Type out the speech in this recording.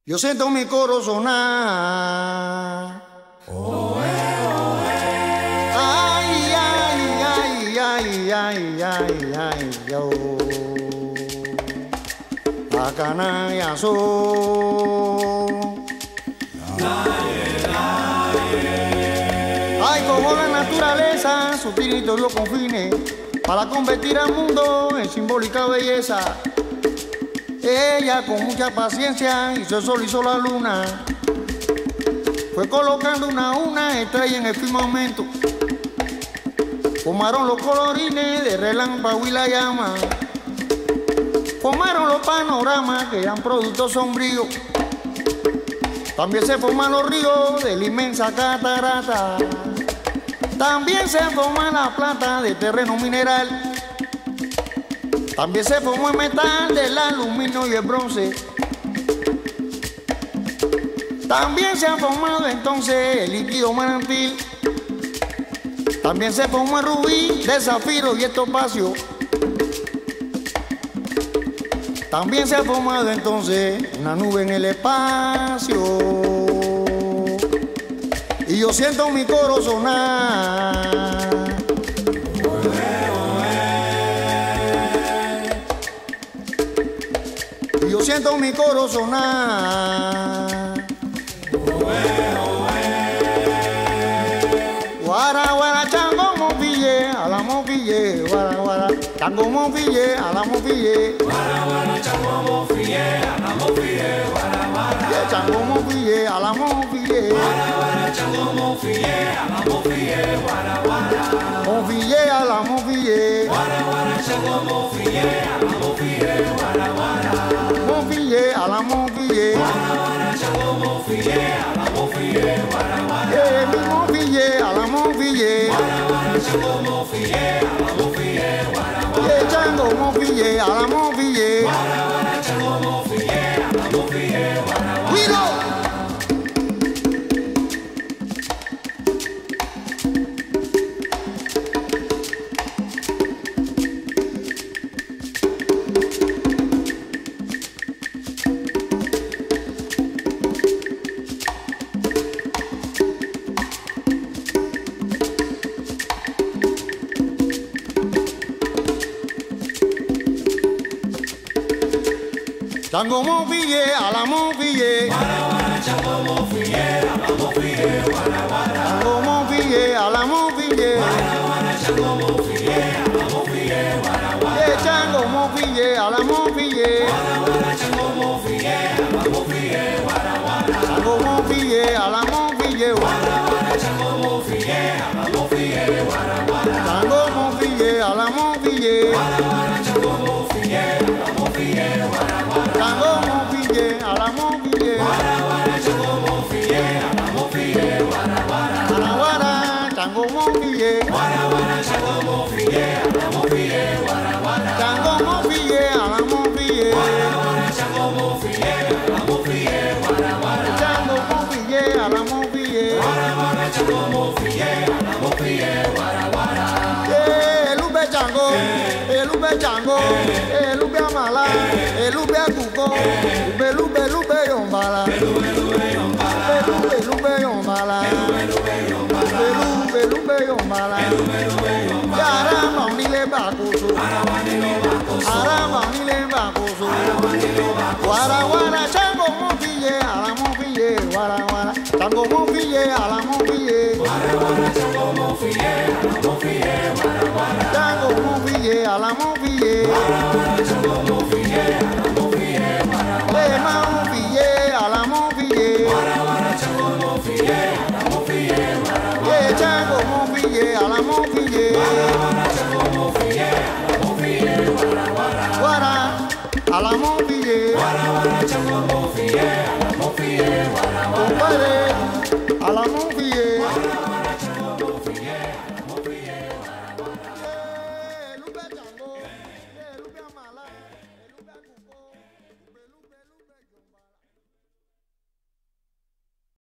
Yo siento mi coro sonar. Ay, ay, ay, ay, ay, ay, ay, yo. La canalla son. Ay, como la naturaleza, sutil y todos los confines, para convertir al mundo en simbólica belleza. Ella con mucha paciencia hizo el sol, hizo la luna, fue colocando una a una estrella en el firmamento. Formaron los colorines de relámpago y la llama, formaron los panoramas que eran productos sombríos. También se forman los ríos de la inmensa catarata, también se forma la plata de terreno mineral. También se formó el metal del aluminio y el bronce. También se ha formado entonces el líquido manantil. También se formó el rubí de zafiro y el topacio. También se ha formado entonces una nube en el espacio. Y yo siento mi coro sonar. Yo siento mi coro sonar. Guara, guara, chango, mofille, a la mofille, guara, guara, chango, mofille, a la mofille. Guara, guara, chango, mofille, a la mofille, guara, guara. Chango, mofille, a la mofille. Guara, guara, chango, mofille, a la mofille, guara, guara. Mofille, a la mofille. Guara, guara, chango, mofille, a la mofille, guara, guara. Mofille, a la mofille. Guara, guara, chango, mofille, a la mofille, guara, guara. Mi mofille, a la mofille. Guara, guara, chango, mofille, a la mofille, guara, guara. Chango, mofille, a la mofille. Guara, guara, chango, mofille, a la mofille, guara, guara. ¡Cuido! Chango, mofille, a la mofille. Guara, guara, chango, mofille, a la mofille, guara, guara. Chango, mofille, a la mofille. Guara, guara, chango, mofille, a la mofille, guara, guara. Chango, mofille, a la mofille. Guara, guara, chango, mofille, a la mofille, guara, guara. Chango, mofille, a la mofille. Guara, guara, chango, mofille, a la mofille, guara, guara. Chango, mofille, a la mofille. Guara, guara, chango, mofille, a la mofille, guara, guara. Chango, mofille, a la mofille. Guara, guara, chango, mofille, a la mofille, guara, guara. Guara, guara, chango, mofille. Guara, guara, chango, mofille, a la mofille, guara, guara. Chango, mofille, a la mofille. Guara, guara, chango, mofille, a la mofille, guara, guara. Chango, mofille, a la mofille. Guara, guara, chango, mofille, a la mofille, guara, guara. Elube chango, elube chango, elube amala, elube akuko, lube lube yombala, lube lube yombala, lube yombala, yara maunile bakusu, ara maunile bakusu, wara wara chango mofille, ala mofille, wara wara, chango mofille, ala mofille, Guara, guara,